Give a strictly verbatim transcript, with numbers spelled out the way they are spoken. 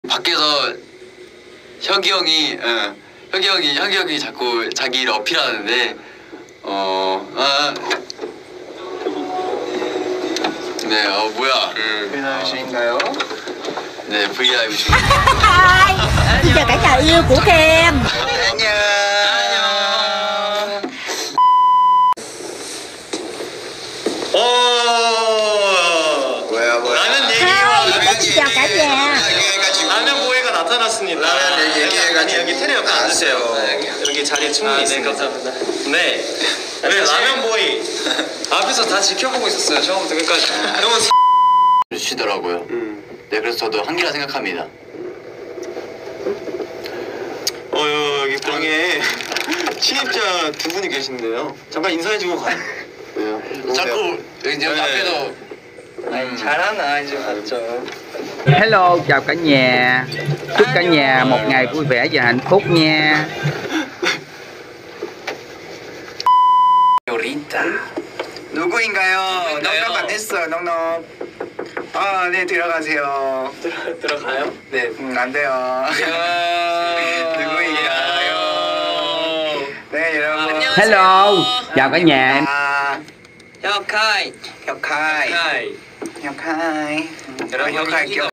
밖에서 혁이 형이 어, 혁이 형이 혁이 형이 자꾸 자기를 어필하는데 어 아, 네, 어 뭐야? Vlive.인가요? 네, 브이라이브 중. Xin chào cả nhà yêu của Kem. 안녕. 어. 뭐야 뭐야? 라면 Hi, 얘기와 xin chào cả nhà. 라면 보이가 나타났습니다. 라면 얘기해가지고. 아니 여기 테레 옆에 앉으세요. 알았어요. 여기 자리 충분히 아, 있습니다. 네, 감사합니다. 네. 네, 라면 보이 앞에서 다 지켜보고 있었어요. 처음부터 끝까지. 형은 주시더라고요. 음. 네, 그래서 저도 한기라 생각합니다. 어 여기 방에 신입자 두 분이 계신데요. 잠깐 인사해주고 가요. 왜요? 자꾸 여기 여기 네. 앞에서 아니 잘하나 이제 봤죠. Hello, chào cả nhà. Chúc cả nhà một ngày vui vẻ và hạnh phúc nha. 요린다. 누구인가요? 누구인가요? 넉넉 안 했어 넉넉. 아, 네 들어가세요. 들어 들어가요? 네, 음, 안 돼요. 누구인가요? 네, 여러분. Hello, chào cả nhà. 아, 혁하이. 혁하이. 혁하이. 혁하이. 여러분, 혁하이. 여기가